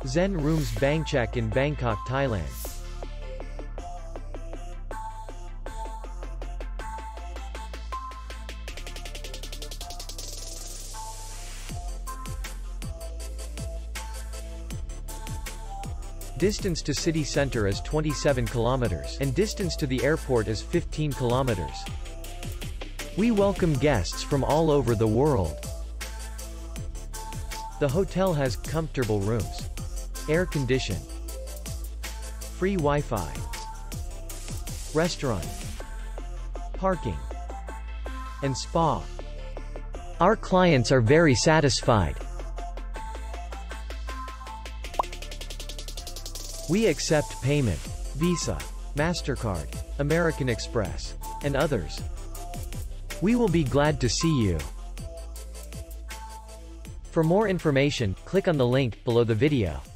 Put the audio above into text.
ZEN Rooms Bangchak in Bangkok, Thailand. Distance to city center is 27 kilometers, and distance to the airport is 15 kilometers. We welcome guests from all over the world. The hotel has comfortable rooms, air condition, free Wi-Fi, restaurant, parking, and spa. Our clients are very satisfied. We accept payment, Visa, MasterCard, American Express, and others. We will be glad to see you. For more information, click on the link below the video.